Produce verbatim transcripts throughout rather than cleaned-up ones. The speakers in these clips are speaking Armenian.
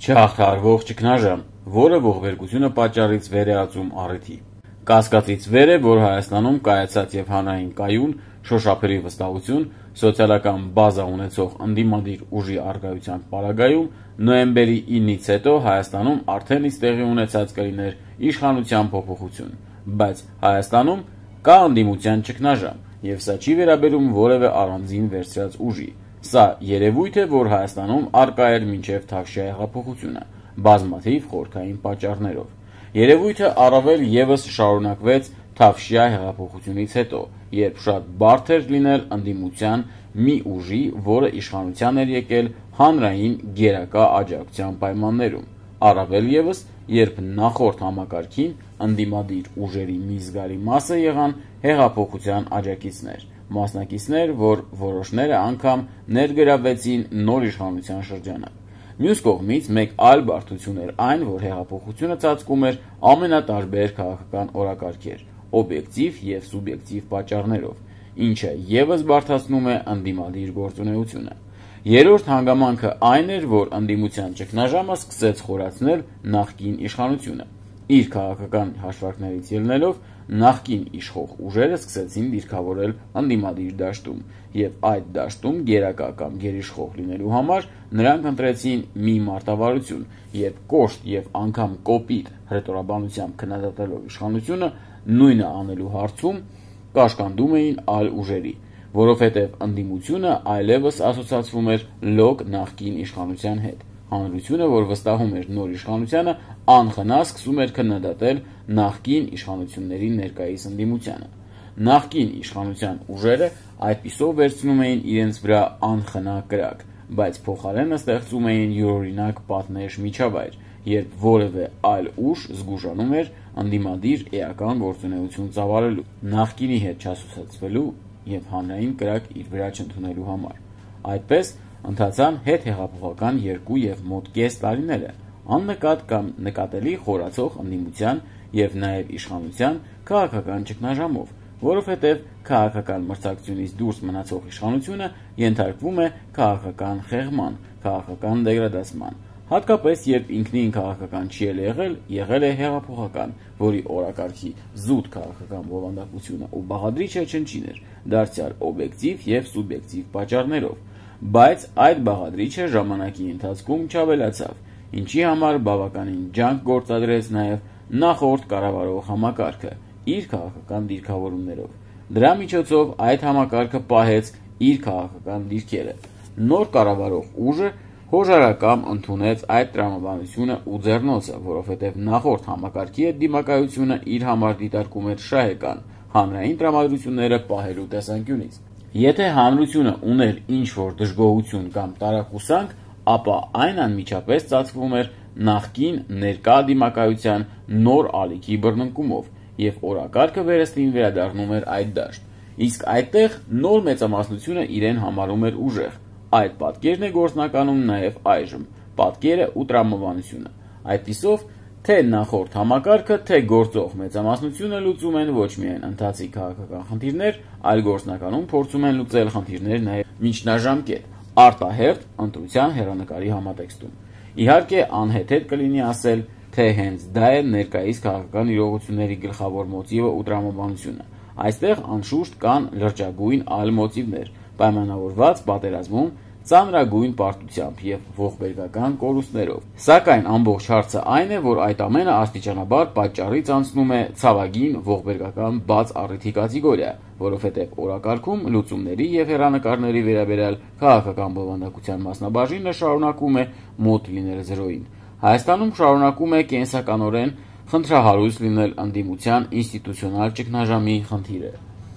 Չհաղթահարվող ճգնաժամ, որը ողբերգությունը պատճառից վեր է ածում առիթի։ Կասկածից վեր է, որ Հայաստանում կայացած և հանրային կայուն, շոշափելի վստահություն, սոցիալական բազա ունեցող ընդդիմադիր ուժի առկայության պարագայում նոյեմբերի ինից հետո Հայաստանում արդեն իսկ տեղի ունեցած կլիներ իշխանության փոփոխություն, բայց Հայաստանում կա ընդդիմության ճգնաժամ, և սա չի վերաբերում որևէ առանձին վերցրած ուժի։ Սա երևույթ է, որ Հայաստանում առկա էր մինչև Թավշյա հեղափոխությունը, բազմաթիվ խորհրդային պատճառներով։ Երևույթը առավել ևս շարունակվեց Թավշյա հեղափոխությունից հետո, երբ շատ բարդ էր լինել ընդդիմության մի ուժի, որը իշխանության էր եկել հանրային գերակա աջակցության պայմաններում, առավել ևս, երբ նախորդ համակարգին ընդդիմադիր ուժերի մի զգալի մասը եղան հեղափոխության աջակիցներ, մասնակիցներ, որ որոշները անգամ ներգրավվեցին նոր իշխանության շրջանակ։ Մյուս կողմից մեկ այլ բարդություն էր այն, որ հեղափոխությունը ծածկում էր ամենատարբեր քաղաքական օրակարգեր, օբյեկտիվ և սուբյեկտիվ պատճառներով, ինչը ևս բարդացնում է ընդդիմադիր գործունեությունը։ Երրորդ հանգամանքը այն էր, որ ընդդիմության ճգնաժամը սկսեց խորացնել նախկին իշխանությունը։ Իր քաղաքական հաշվարկներից ելնելով, նախկին իշխող ուժերը սկսեցին դիրքավորել ընդդիմադիր դաշտում, և այդ դաշտում գերակա կամ գերիշխող լինելու համար նրանք ընտրեցին մի մարտավարություն, երբ կոշտ և անգամ կոպիտ հռետորաբանությամբ քննադատելով իշխանությունը, նույնը անելու հարցում կաշկանդում էին այլ ուժերի, որովհետև ընդդիմությունը այլևս ասոցացվում էր լոկ նախկին իշխանության հետ։ Հանրությունը, որ վստահում էր նոր իշխանությանը, անխնա սկսում էր քննադատել նախկին իշխանությունների ներկայիս ընդդիմությանը։ Նախկին իշխանության ուժերը այդպիսով վերցնում էին իրենց վրա անխնա կրակ, բայց փոխարենը ստեղծում էին յուրօրինակ պատնեշ միջավայր, երբ որևէ այլ ուժ զգուշանում էր ընդդիմադիր էական գործունեություն ծավալելու, նախկինի հետ չասոցացվելու և հանրային կրակ իր վրա չընդունելու համար։ Այդպես ընթացան հետհեղափոխական երկու և մոտ կես տարիները, աննկատ կամ նկատելի խորացող ընդդիմության և նաև իշխանության քաղաքական ճգնաժամով, որովհետև քաղաքական մրցակցությունից դուրս մնացող իշխանությունը ենթարկվում է քաղաքական խեղման, քաղաքական դեգրադացման, հատկապես երբ ինքնին քաղաքական չի էլ եղել, եղել է հեղափոխական, որի օրակարգի զուտ քաղաքական բովանդակությունը ու բաղադրիչը չնչին էր, դարձյալ օբյեկտիվ և սուբյեկտիվ պատճառներով, բայց այդ բաղադրիչը ժամանակի ընթացքում չավելացավ, ինչի համար բավականին ջանք գործադրեց նաև նախորդ կառավարող համակարգը իր քաղաքական դիրքավորումներով։ Դրա միջոցով այդ համակարգը պահեց իր քաղաքական դիրքերը։ Նոր կառավարող ուժը հոժարակամ ընդունեց այդ տրամաբանությունը ու ձեռնոցը, որովհետև նախորդ համակարգի հետ դիմակայությունը իր համար դիտարկում էր շահեկան հանրային տրամադրությունները պահելու տեսանկյունից։ Եթե հանրությունը ուներ ինչ-որ դժգոհություն կամ տարակուսանք, ապա այն անմիջապես ծածկվում էր նախկին ներկա դիմակայության նոր ալիքի բռնկումով, և օրակարգը վերստին վերադառնում էր այդ դաշտ, իսկ այդտեղ նոր մեծամասնությունը իրեն համարում էր ուժեղ։ Այդ պատկերն է գործնականում նաև այժմ, պատկերը ու տրամաբանությունը։ Այդպիսով, թե նախորդ համակարգը, թե գործող մեծամասնությունը լուծում են ոչ միայն ընթացիկ քաղաքական խնդիրներ, այլ գործնականում փորձում են լուծել խնդիրներ նաև միջնաժամկետ, արտահերթ ընտրության հեռանկարի համատեքստում։ Իհարկե, անհեթեթ կլինի ասել, թե հենց դա է ներկայիս քաղաքական իրողությունների գլխավոր մոտիվը ու տրամաբանությունը։ Այստեղ անշուշտ կան լրջագույն այլ մոտիվներ, պայմանավորված պատերազմում ծանրագույն պարտությամբ և ողբերգական կորուստներով։ Սակայն ամբողջ հարցը այն է, որ այդ ամենը աստիճանաբար պատճառից անցնում է ցավագին ողբերգական բաց առիթի կատեգորիա, որովհետև օրակարգում լուծումների և հեռանկարների վերաբերյալ քաղաքական բովանդակության մասնաբաժինը շարունակում է մոտ լինել զրոյին։ Հայաստանում շարունակում է կենսականորեն խնդրահարույց լինել ընդդիմության ինստիտուցիոնալ ճգնաժամի խնդիրը։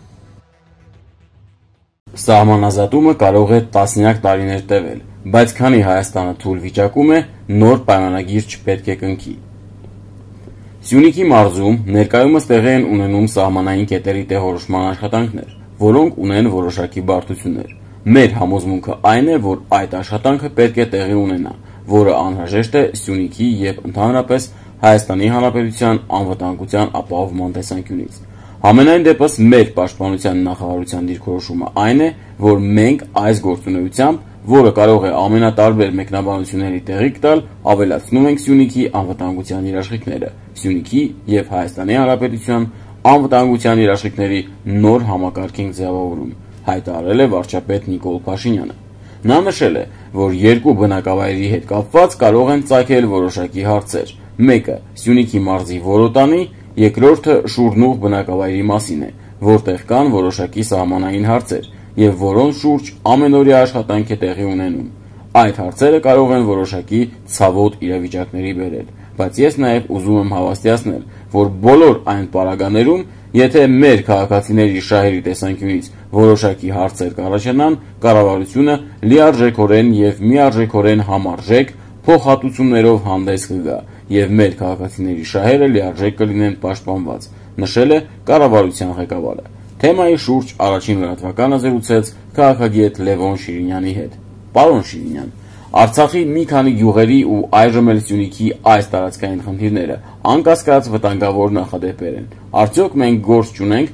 Սահմանազատումը կարող է տասնյակ տարիներ տևել, բայց քանի Հայաստանը թույլ վիճակում է, նոր պայմանագիր չպետք է կնքի։ Սյունիքի մարզում ներկայումս տեղի են ունենում սահմանային կետերի տեղորոշման աշխատանքներ, որոնք ունեն որոշակի բարդություններ։ Մեր համոզմունքը այն է, որ այդ աշխատանքը պետք է տեղի ունենա, որը անհրաժեշտ է Սյունիքի և ընդհանրապես Հայաստանի Հանրապետության անվտանգության ապահովման տեսանկյունից։ Համենայն դեպս մեր պաշտպանության նախարարության դիրքորոշումը այն է, որ մենք այս գործունեությամբ որը կարող է ամենատարբեր մեկնաբանությունների տեղիք տալ, ավելացնում ենք Սյունիքի անվտանգության երաշխիքները, Սյունիքի և Հայաստանի Հանրապետության անվտանգության երաշխիքների նոր համակարգ ենք ձևավորում, հայտարարել է վարչապետ Նիկոլ Փաշինյանը։ Նա նշել է, որ երկու բնակավայրի հետ կապված կարող են ծագել որոշակի հարցեր։ Մեկը Սյունիքի մարզի Որոտանի, երկրորդը Շուրնուղ բնակավայրի մասին է, որտեղ կան որոշակի սահմանային հարցեր և որոնց շուրջ ամենօրյա աշխատանք է տեղի ունենում։ Այդ հարցերը կարող են որոշակի ցավոտ իրավիճակների բերել, բայց ես նաև ուզում եմ հավաստիացնել, որ բոլոր այն պարագաներում, եթե մեր քաղաքացիների շահերի տեսանկյունից որոշակի հարցեր կառաջանան, կառավարությունը լիարժեքորեն և միարժեքորեն համարժեք փոխհատուցումներով հանդես կգա և մեր քաղաքացիների շահերը լիարժեք կլինեն պաշտպանված, նշել է կառավարության ղեկավարը։ Թեմայի շուրջ առաջին լրատվականը զրուցեց քաղաքագետ Լևոն Շիրինյանի հետ։ Պարոն Շիրինյան, Արցախի մի քանի գյուղերի ու այժմ էլ Սյունիքի այս տարածքային խնդիրները անկասկած վտանգավոր նախադեպեր են։ Արդյոք մենք գործ չունենք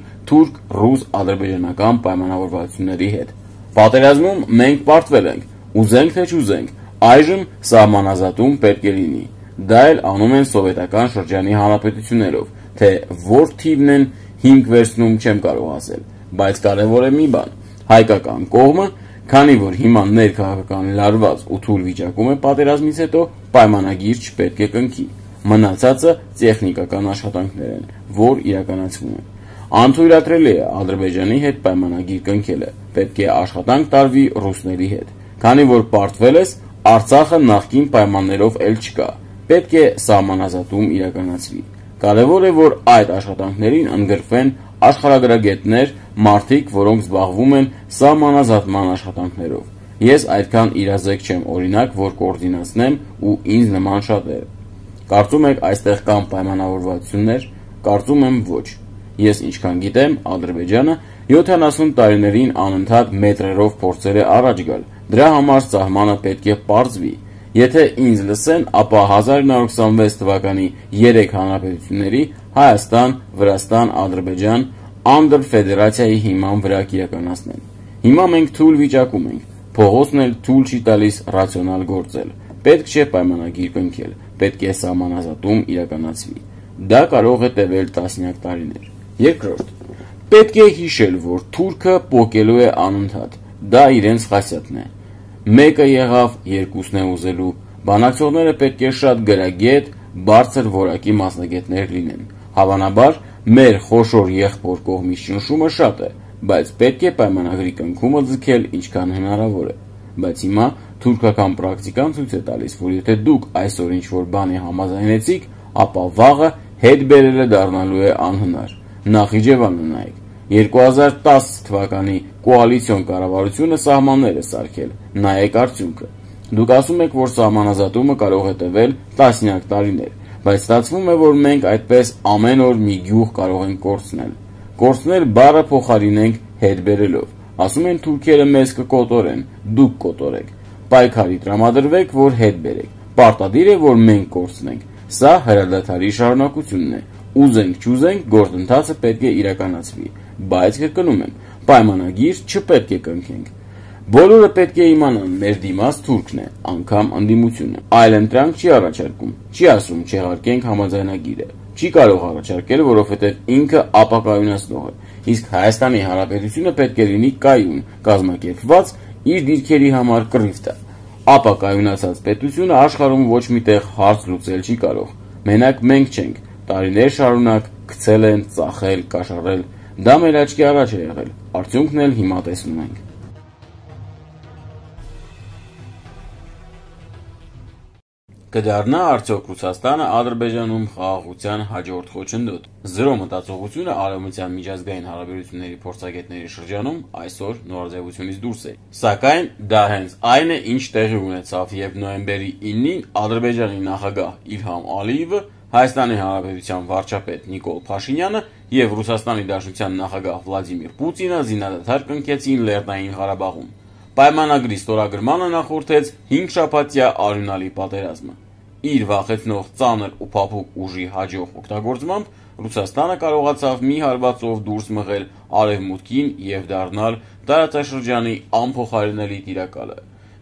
թուրք-ռուս-ադրբեջանական պայմանավորվածությունների հետ։ Պատերազմում մենք պարտվել ենք, ուզենք թե չուզենք, այժմ սահմանազատում պետք է լինի։ Դա էլ անում են սովետական շրջանի հանրապետություններով, թե որ թիվն են հիմք վերցնում չեմ կարող ասել, բայց կարևոր է մի բան, հայկական կողմը, քանի որ հիմա ներքաղաքական լարված ու թույլ վիճակում է պատերազմից հետո, պայմանագիր չպետք է կնքի։ Մնացածը տեխնիկական աշխատանքներ են, որ իրականացվում են։ Անթույլատրելի է Ադրբեջանի հետ պայմանագիր կնքելը, պետք է աշխատանք տարվի ռուսների հետ, քանի որ պարտվել ես, Արցախը նախկին պայմաններով էլ չկա, պետք է սահմանազատում իրականացվի։ Կարևոր է, որ այդ աշխատանքներին ընդգրկվեն աշխարհագրագետներ, մարդիկ, որոնք զբաղվում են սահմանազատման աշխատանքներով։ Ես այդքան իրազեկ չեմ, օրինակ, որ կոորդինացնեմ ու ինձ նման շատերը։ Կարծում եք այստեղ կան պայմանավորվածություններ, կարծում եմ ոչ։ Ես ինչքան գիտեմ, Ադրբեջանը յոթանասուն տարիներին անընդհատ մետրերով փորձել է առաջ գալ, դրա համար սահմանը պետք է պարզվի։ Եթե ինձ լսեն, ապա հազար ինը հարյուր քսանվեց թվականի երեք հանրապետությունների Հայաստան, Վրաստան, Ադրբեջան անդրֆեդերացիայի հիման վրա կիրականացնեն։ Հիմա մենք թույլ վիճակում ենք, փողոցն էլ թույլ չի տալիս ռացիոնալ գործել։ Պետք չէ պայմանագիր կնքել, պետք է սահմանազատում իրականացվի։ Դա կարող է տևել տասնյակ տարիներ։ Երկրորդ, պետք է հիշել, որ թուրքը պոկելու է անընդհատ։ Դա իրենց խասյաթն է։ Մեկը եղավ, երկուսն է ուզելու։ Բանակցողները պետք է շատ գրագետ, բարձր որակի մասնագետներ լինեն։ Հավանաբար, մեր խոշոր եղբոր կողմից ճնշումը շատ է, բայց պետք է պայմանագրի կնքումը ձգել ինչքան հնարավոր է։ Բայց հիմա թուրքական պրակտիկան ցույց է տալիս, որ եթե դուք այսօր ինչ-որ բանի համաձայնեցիք, ապա վաղը հետ բերելը դառնալու է անհնար։ Նախիջևանը նայեք։ երկու հազար տասը թվականի կոալիցիոն կառավարությունը սահմաններ է սարքել, նայեք արդյունքը։ Դուք ասում եք, որ սահմանազատումը կարող է տևել տասնյակ տարիներ, բայց ստացվում է, որ մենք այդպես ամեն օր մի գյուղ կարող ենք կորցնել։ Կորցնել բառը փոխարինենք հետ բերելով։ Ասում են թուրքերը մեզ կկոտորեն, դուք կոտորեք։ Պայքարի տրամադրվեք, որ հետ բերեք։ Պարտադիր է, որ մենք կորցնենք։ Սա հրադադարի շարունակությունն է։ Ուզենք չուզենք, գործընթացը պետք է իրականացվի, բայց կրկնում եմ, պայմանագիր չպետք է կնքենք։ Բոլորը պետք է իմանան, մեր դիմաց թուրքն է, անգամ ընդդիմությունը։ Այլ ընտրանք չի առաջարկում, չի ասում չեղարկենք համաձայնագիրը, չի կարող առաջարկել, որովհետև ինքը ապակայունացնող է, իսկ Հայաստանի Հանրապետությունը պետք է լինի կայուն, կազմակերպված, իր դիրքերի համար կռիվ տա։ Ապակայունացած պետությունը աշխարհում ոչ մի տեղ հարց լուծել չի կարող։ Մենակ մենք չենք, տարիներ շարունակ գցել են, ծախել, կաշառել, դա մեր աչքի առաջ է եղել, արդյունքն էլ հիմա տեսնում ենք։ Կդառնա արդյոք Ռուսաստանը Ադրբեջանում խաղաղության հաջորդ խոչընդոտ։ Զրո մտածողությունը արևմտյան միջազգային հարաբերությունների փորձագետների շրջանում այսօր նորաձևությունից դուրս է։ Սակայն դա հենց այն է, ինչ տեղի ունեցավ, երբ նոյեմբերի իննին Ադրբեջանի նախագահ Իլհամ Ալիևը, Հայաստանի Հանրապետության վարչապետ Նիկոլ Փաշինյանը և Ռուսաստանի Դաշնության նախագահ Վլադիմիր Պուտինը զինադադար կնքեցին Լեռնային Ղարաբաղում։ Պայմանագրի ստորագրմանը նախորդեց հինգ շաբաթյա արյունալի պատերազմը։ Իր վախեցնող ծանր ու փափուկ ուժի հաջող օգտագործմամբ Ռուսաստանը կարողացավ մի հարվածով դուրս մղել Արևմուտքին և դառնալ տարածաշրջանի անփոխարինելի տիրակալը։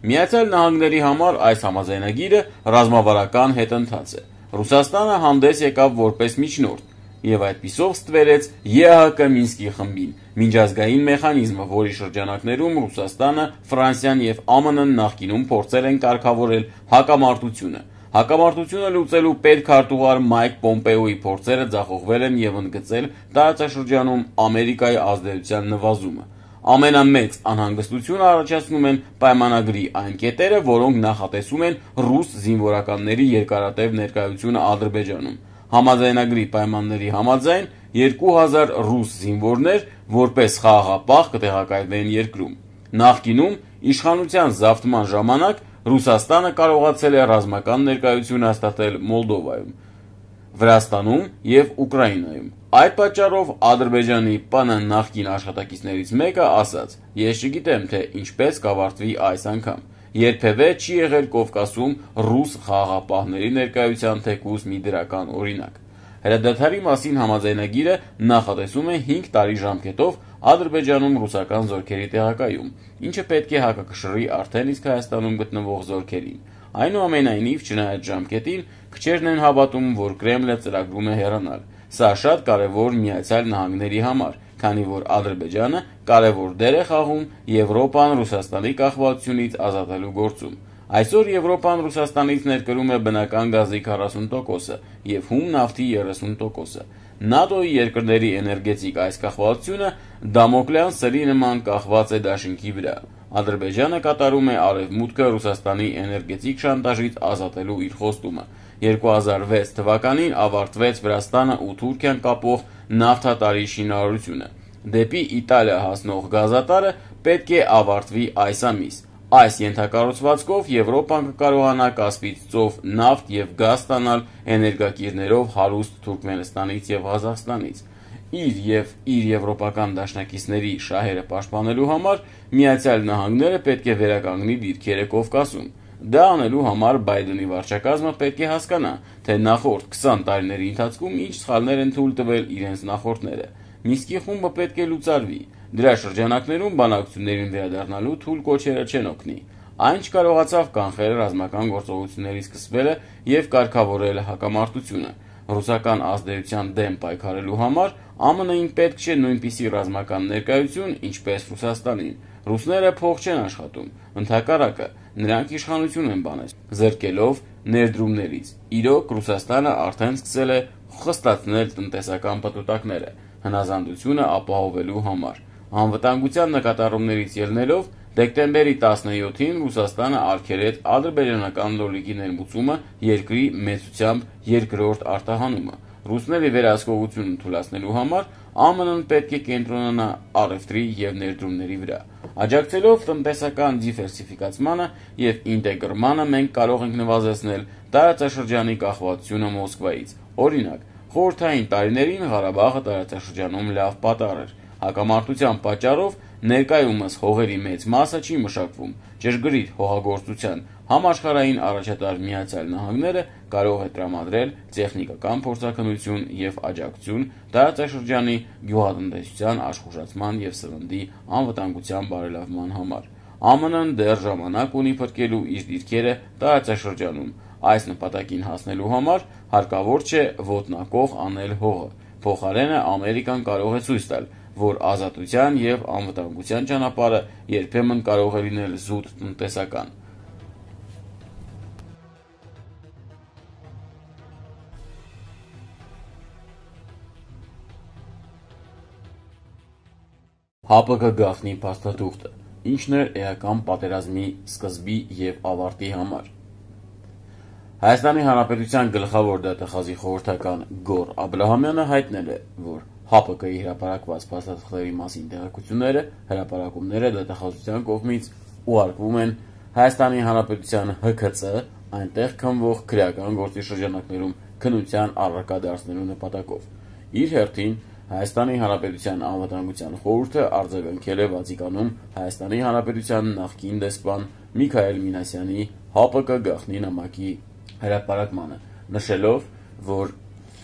Միացյալ Նահանգների համար այս համաձայնագիրը ռազմավարական հետընթաց է։ Ռուսաստանը հանդես եկավ որպես միջնորդ եւ այդպիսով ստվերեց Է Հ Կ Մինսկի խմբին, միջազգային մեխանիզմը, որի շրջանակներում Ռուսաստանը, Ֆրանսիան եւ Ա M N-ն նախկինում փորձել են կարգավորել հակամարտությունը։ Հակամարտությունը լուծելու պետքարտուղար Մայք Պոմպեոյի փորձերը ձախողվել են եւ ընդգծել տարածաշրջանում Ամերիկայի ազդեցության նվազումը։ Ամենամեծ անհանգստությունը առաջացնում են պայմանագրի այն կետերը, որոնք նախատեսում են ռուս զինվորականների երկարատև ներկայությունը Ադրբեջանում։ Համաձայնագրի պայմանների համաձայն երկու հազար ռուս զինվորներ որպես խաղաղապահ կտեղակայվեն երկրում։ Նախկինում իշխանության զավթման ժամանակ Ռուսաստանը կարողացել է ռազմական ներկայություն հաստատել Մոլդովայում, Վրաստանում եւ Ուկրաինայում։ Այդ պատճառով Ադրբեջանի Պ Ն նախկին աշխատակիցներից մեկը ասաց. «Ես չգիտեմ, թե ինչպես կավարտվի այս անգամ։ Երբևէ չի եղել Կովկասում ռուս խաղաղապահների ներկայության թեկուզ մի դրական օրինակ»։ Հրադադարի մասին համաձայնագիրը նախատեսում է հինգ տարի ժամկետով Ադրբեջանում ռուսական զորքերի տեղակայում, ինչը պետք է հակակշռի արդեն իսկ Հայաստանում գտնվող զորքերին։ Այնուամենայնիվ, չնայած ժամկետին, քչերն են հավատում, որ Կրեմլը ծրագրում է հեռանալ։ Սա շատ կարևոր Միացյալ Նահանգների համար, քանի որ Ադրբեջանը կարևոր դեր է խաղում Եվրոպան Ռուսաստանի կախվածությունից ազատելու գործում։ Այսօր Եվրոպան Ռուսաստանից ներկրում է բնական գազի քառասուն տոկոսը եւ հում նավթի երեսուն տոկոսը։ ՆԱՏՕ-ի երկրների էներգետիկ այս կախվածությունը Դամոկլեան սրի նման կախված է դաշինքի վրա։ Ադրբեջանը կատարում է Արևմուտքը Ռուսաստանի էներգետիկ շանտաժից ազատելու իր խոստումը։ երկու հազար վեց թվականին ավարտվեց Վրաստանը ու Թուրքիան կապող նավթատարի շինարարությունը։ Դեպի Իտալիա հասնող գազատարը պետք է ավարտվի այս ամիս։ Այս ենթակառուցվածքով Եվրոպան կկարողանա Կասպից ծով նավթ եւ գազ ստանալ էներգակիրներով հարուստ Թուրքմենստանից եւ Ղազախստանից։ Իր եւ իր եվրոպական դաշնակիցների շահերը պաշտպանելու համար Միացյալ Նահանգները պետք է վերականգնի դիրքերը Կովկասում։ Դա անելու համար Բայդենի վարչակազմը պետք է հասկանա, թե նախորդ քսան տարիների ընթացքում ինչ սխալներ են թույլ տվել իրենց նախորդները։ Մինսկի խումբը պետք է լուծարվի։ Դրա շրջանակներում բանակցություններին վերադառնալու թույլ կոչերը չեն օգնի։ Այն չկարողացավ կանխել ռազմական գործողությունների սկսվելը եւ կարգավորել հակամարտությունը։ Ռուսական ազդեցության դեմ պայքարելու համար Ա M N-ին պետք չէ նույնպիսի ռազմական ներկայություն, ինչպես Ռուսաստանին։ Ռուսները փող չեն աշխատում, ընդհակառակը, նրանք իշխանություն են բանեցնում, զրկելով ներդրումներից։ Իրոք, Ռուսաստանը արդեն սկսել է խստացնել տնտեսական պտուտակները, հնազանդությունը ապահովելու համար։ Անվտանգության նկատառումներից ելնելով դեկտեմբերի տասնյոթին Ռուսաստանը արգելեց ադրբեջանական լոլիկի ներմուծումը երկրի մեծությամբ երկրորդ արտահանումը։ Ռուսների վերահսկողությունը թույլատնելու համար Ա M N-ն պետք է կենտրոնանա առևտրի եւ ներդրումների վրա։ Աջակցելով տնտեսական դիվերսիֆիկացմանը եւ ինտեգրմանը մենք կարող ենք նվազեցնել տարածաշրջանի կախվածությունը Մոսկվայից։ Օրինակ, խորհրդային տարիներին Ղարաբաղը տարածաշրջանում լավ պատառ էր։ Հակամարտության պատճառով ներկայումս հողերի մեծ մասը չի մշակվում։ Ճշգրիտ հողագործության համաշխարհային առաջատար Միացյալ Նահանգները կարող է տրամադրել տեխնիկական փորձաքննություն եւ աջակցություն տարածաշրջանի գյուղատնտեսության աշխուժացման եւ սննդի անվտանգության բարելավման համար։ Ա M N-ն դեռ ժամանակ ունի փրկելու իր դիրքերը տարածաշրջանում։ Այս նպատակին հասնելու համար հարկավոր չէ ոտնակոխ անել հողը։ Փոխարենը Ամերիկան կարող է ցույց տալ, որ ազատության եւ անվտանգության ճանապարհը երբեմն կարող է լինել զուտ տնտեսական։ Հ Պ Կ գաղտնի փաստաթուղթը։ Ինչն էր էական պատերազմի սկզբի եւ ավարտի համար։ Հայաստանի Հանրապետության գլխավոր դատախազի խորհրդական Գոռ Աբրահամյանը հայտնել է, որ Հ Պ Կ-ի հրապարակված փաստաթղթերի մասին տեղեկությունները, հրապարակումները դատախազության կողմից ուղարկվում են Հայաստանի Հանրապետության Հ K C, այնտեղ քննվող քրեական գործի շրջանակներում քննության առարկա դարձնելու նպատակով։ Իր հերթին Հայաստանի Հանրապետության անվտանգության խորհուրդը արձագանքել է Վատիկանում Հայաստանի Հանրապետության նախկին դեսպան Միքայել Մինասյանի Հ Պ Կ գաղտնի նամակի հրապարակմանը, նշելով, որ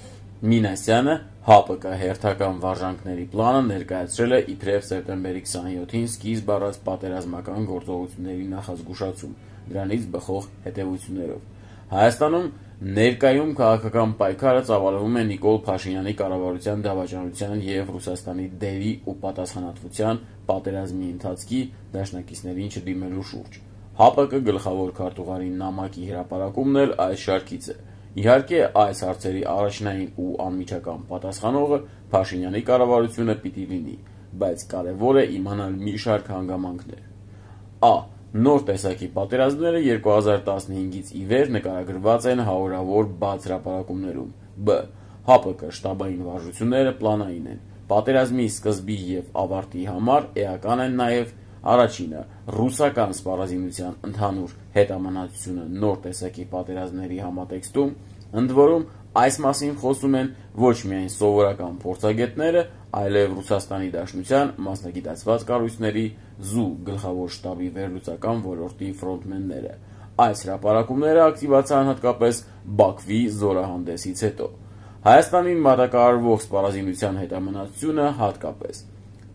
Մինասյանը ՀԱՊԿ հերթական վարժանքների պլանը ներկայացրել է իբրև սեպտեմբերի քսաներկուին սկիզբ առած պատերազմական գործողությունների նախազգուշացում, դրանից բխող հետևություններով։ Հայաստանում ներկայում քաղաքական պայքարը ծավալվում է Նիկոլ Փաշինյանի կառավարության դավաճանության և Ռուսաստանի դերի ու պատասխանատվության պատերազմի ընթացքի դաշնակիցներին չդիմելու շուրջ։ ՀԱՊԿ գլխավոր քարտուղարի նամակի հրապարակումն էլ այս շարքից է։ Իհարկե, այս հարցերի առաջնային ու անմիջական պատասխանողը Փաշինյանի կառավարությունը պիտի լինի, բայց կարևոր է իմանալ մի շարք հանգամանքներ։ Ա. Նոր տեսակի պատերազմները երկու հազար տասնհինգից ի վեր նկարագրված են հարյուրավոր բաց հրապարակումներում։ Բ. ՀԱՊԿ շտաբային վարժությունները պլանային են։ Պատերազմի սկզբի և ավարտի համար էական են նաև առաջինը՝ ռուսական սպառազինության ընդհանուր հետամնացությունը նոր տեսակի պատերազմների համատեքստում, ընդ որում այս մասին խոսում են ոչ միայն սովորական փորձագետները, այլև Ռուսաստանի Դաշնության մասնագիտացված կառույցների ԶՈՒ գլխավոր շտաբի վերլուծական ոլորտի ֆրոնտմենները։ Այս հրապարակումները ակտիվացան հատկապես Բաքվի զորահանդեսից հետո։ Հայաստանին մատակարարվող սպառազինության հետամնացությունը հատկապես։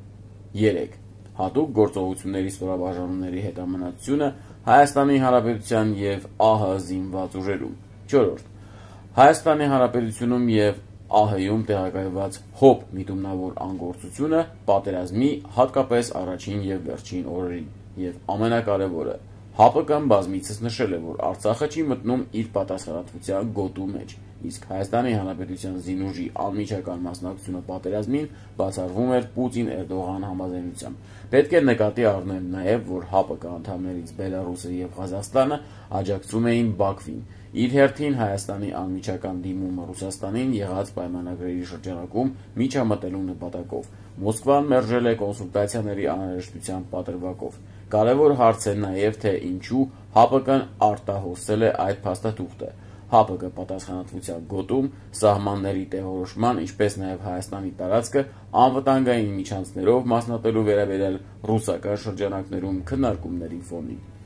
երեք. Հատուկ գործողությունների ստորաբաժանումների հետամնացությունը Հայաստանի Հանրապետության և ԱՀ զինված ուժերում։ չորրորդ. Հայաստանի Հանրապետությունում և ԱՀ-ում տեղակայված ՀՕՊ միտումնավոր անգործությունը պատերազմի հատկապես առաջին և վերջին օրերին։ Եվ ամենակարևորը, ՀԱՊԿ-ն բազմիցս նշել է, որ Արցախը չի մտնում իր պատասխանատվության գոտու մեջ, իսկ Հայաստանի Հանրապետության զինուժի անմիջական մասնակցությունը պատերազմին բացառվում էր Պուտին-Էրդողան համաձայնությամբ։ Պետք է նկատի առնել նաև, որ ՀԱՊԿ անդամներից Բելառուսը և Ղազախստանը աջակցում էին Բաքվին, իր հերթին Հայաստանի անմիջական դիմումը Ռուսաստանին եղած պայմանագրերի շրջանակում միջամտելու նպատակով։ Մոսկվան մերժել է կոնսուլտացիաների անհրաժեշտության պատրվակով։ Կարևոր հարց է նաև, թե ինչու ՀԱՊԿ-ն արտահոսել է այդ փաստաթուղթը։ ՀԱՊԿ պատասխանատվության գոտում սահմանների տեղորոշման, ինչպես նաև Հայաստանի տարածքը անվտանգային միջանցքներով մասնատելու վերաբերյալ ռուսական շրջանակներում քննարկումների ֆոնին։